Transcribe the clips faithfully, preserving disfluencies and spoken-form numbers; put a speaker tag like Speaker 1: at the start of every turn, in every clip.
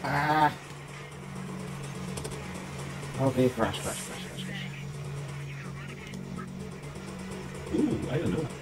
Speaker 1: Ah. Okay, crash, crash, crash, crash, crash. Ooh, I don't know.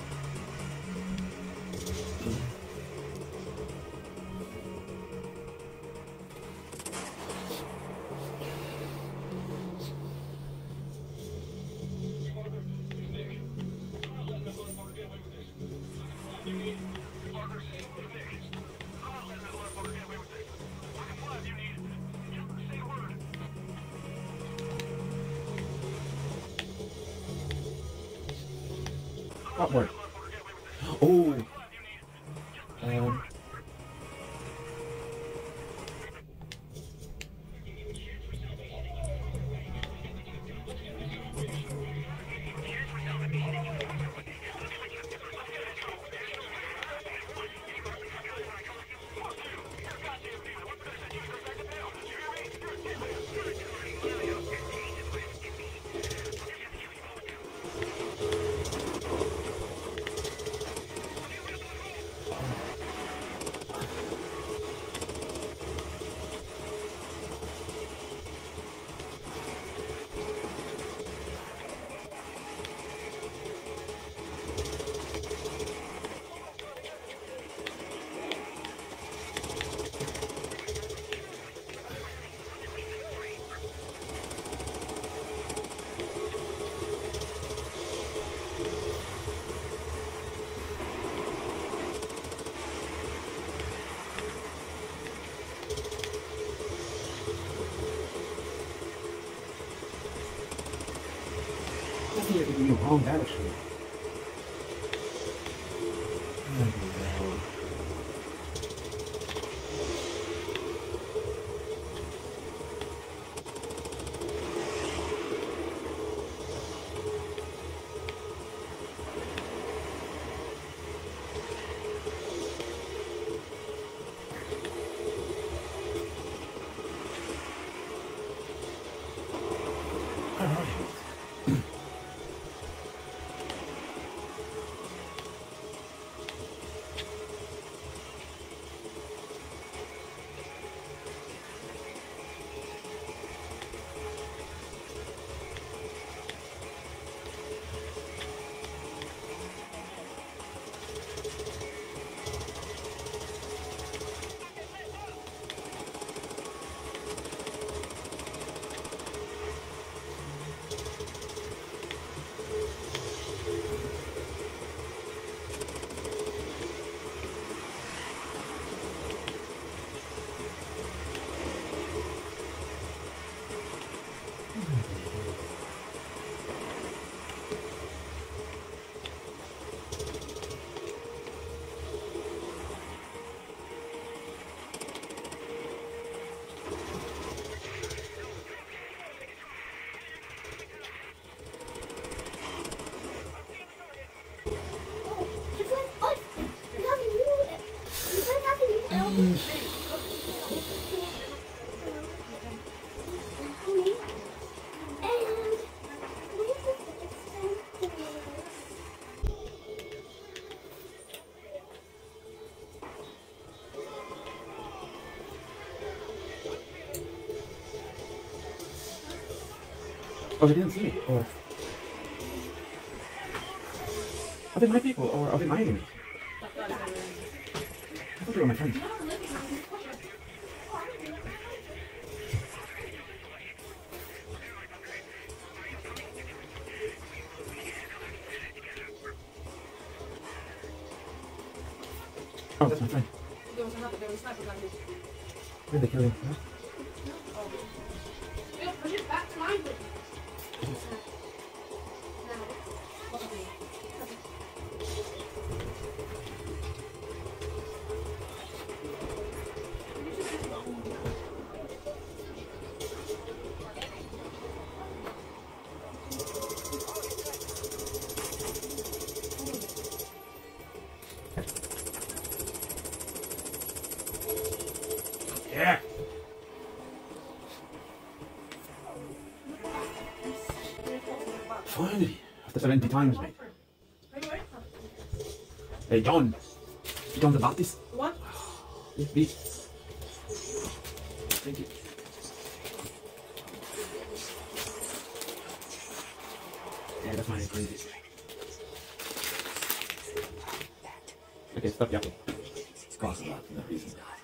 Speaker 1: What word? Oh. Um. I think you're giving me wrong direction. Oh, no. Where are you? Oh, they didn't see me, or... Are they my people, or are they my enemies? I thought they were my friends. Oh, that's my friend.
Speaker 2: There was another, there was a sniper gun.
Speaker 1: Where did they kill him? Huh?
Speaker 2: Yeah, push it back to mine.
Speaker 1: Yeah! Finally! After seventy times, mate. Hey, John! John the Baptist?
Speaker 2: What?
Speaker 1: Yes, please. Thank you. Yeah, that's my crazy. Okay, stop yapping. It's cost a lot for that reason.